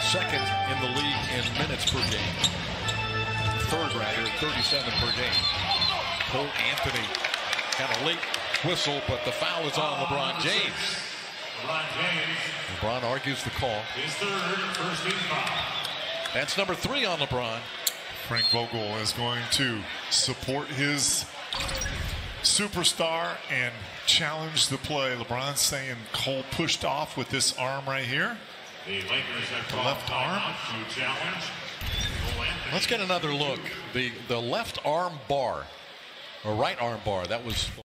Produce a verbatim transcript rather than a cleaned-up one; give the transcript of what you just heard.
second in the league in minutes per game. Third rather, thirty-seven per game. Cole Anthony got a late whistle, but the foul is on LeBron James. LeBron argues the call. His third, first team foul. That's number three on LeBron. Frank Vogel is going to support his superstar and challenge the play. LeBron saying Cole pushed off with this arm right here. The Lakers have the left arm. To challenge. Let's get another look. The the left arm bar, or right arm bar. That was.